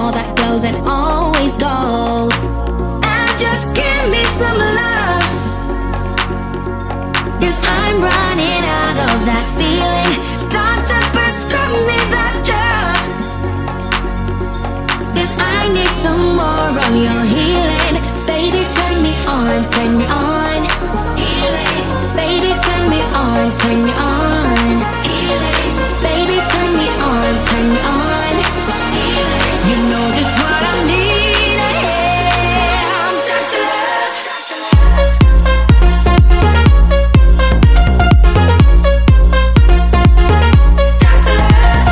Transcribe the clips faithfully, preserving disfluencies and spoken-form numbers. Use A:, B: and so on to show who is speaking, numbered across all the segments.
A: all that glows and always gold. And just give me some love, 'cause I'm running out of that feeling. Doctor, prescribe me that drug, 'cause I need some more of your healing. Baby, turn me on, turn me on. Healing. Baby, turn me on, turn me on. Healing. Baby, turn me on, turn me on. Healing. You know just what I need. Yeah, I'm Doctor Love. Doctor Love.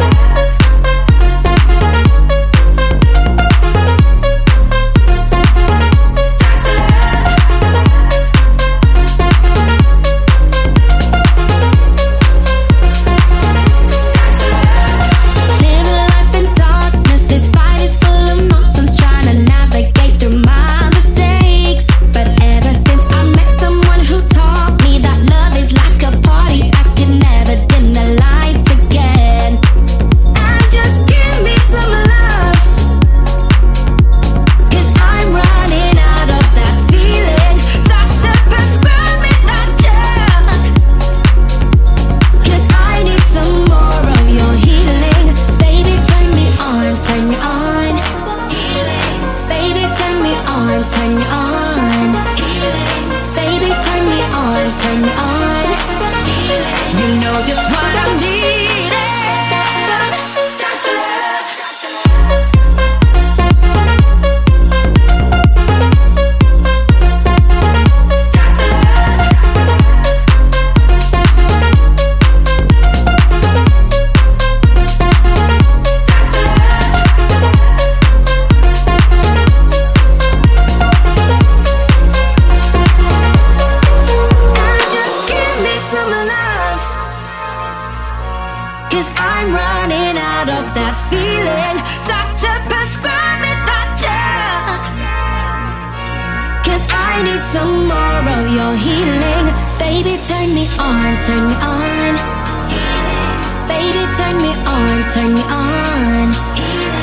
A: Some more of your healing. Baby, turn me on, turn me on. Baby, turn me on, turn me on.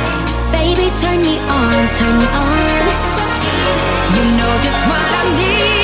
A: Baby, turn me on, turn me on. You know just what I need.